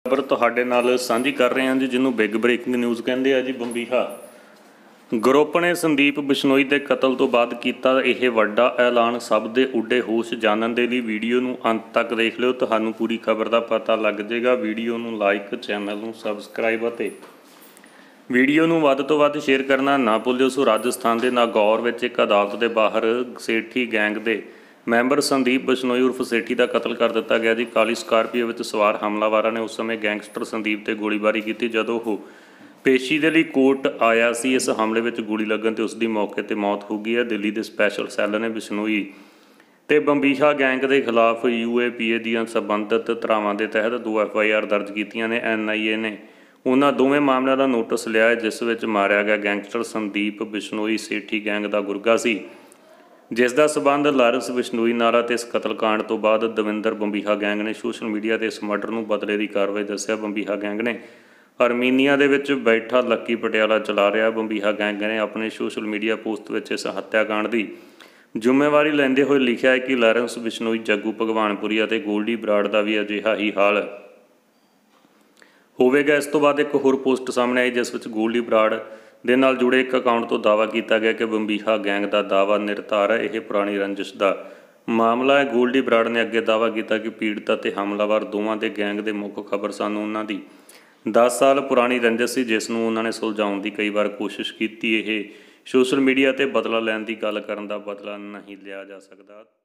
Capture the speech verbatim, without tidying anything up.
खबर तुहाडे नाल सांझी कर रहे हैं जी, जिन्हों बिग ब्रेकिंग न्यूज़ कहते हैं जी। बंबीहा ग्रुप ने संदीप बिश्नोई के कतल तो बाद किया यह वड्डा ऐलान। सब दे उड्डे होश जानने के लिए वीडियो नूं अंत तक देख लिओ, तुहानूं पूरी खबर का पता लग जाएगा। वीडियो नूं लाइक, चैनल नूं सबसक्राइब अते वीडियो नूं वध तो वध शेयर करना ना भुल्लिओ। सो राजस्थान के नागौर में एक अदालत के बाहर सेठी गैंग के मैंबर संदीप बिश्नोई उर्फ सेठी का कतल कर दिता गया जी। काली स्कार्पीओ में सवार हमलावरों ने उस समय गैंगस्टर संदीप ते गोलीबारी की। जदों वो पेशी के लिए कोर्ट आया सी, इस हमले में गोली लगन ते उसकी मौके पर मौत हो गई है। दिल्ली के स्पैशल सैल ने बिश्नोई ते बंबीहा गैंग के खिलाफ यू ए पी ए दी संबंधित धरावां के तहत दो एफ आई आर दर्ज कीतियां ने। एन आई ए ने उन्होंने दोवें मामलों का नोटिस लिया है, जिस विच मारिया गया गैंगस्टर संदीप बिश्नोई सेठी गैंग का गुरगा सी, जिसका संबंध लारेंस बिश्नोई नाल ते इस कतलकांड तो बाद दविंदर बंबीहा गैंग ने सोशल मीडिया ते इस मर्डर नूं बदले की कार्रवाई दस्सिया। बंबीहा गैंग ने आर्मीनिया दे विच बैठा लक्की पटियाला चला रहा। बंबीहा गैंग ने अपने सोशल मीडिया पोस्ट विच इस हत्याकांड की जिम्मेवारी लैंदे हुए लिखा है कि लारेंस बिश्नोई, जग्गू भगवानपुरी और गोल्डी बराड़ का भी अजिहा ही हाल होवेगा। इस तो बाद एक होर पोस्ट सामने आई, जिस विच गोल्डी बराड़ दे नाल जुड़े एक अकाउंट तो दावा किया गया कि बंबीहा गैंग का दावा निरधार है, यह पुरानी रंजिश का मामला है। गोल्डी बराड़ ने अगे दावा किया कि पीड़ित ते हमलावर दोवां दे गैंग के मुख खबर सानूं उन्हां दी दस साल पुरानी रंजिश सी, जिसनूं उन्होंने सुलझाउण की कई बार कोशिश की। यह सोशल मीडिया ते बदला लैण की गल करन दा बदला नहीं लिया जा सकता।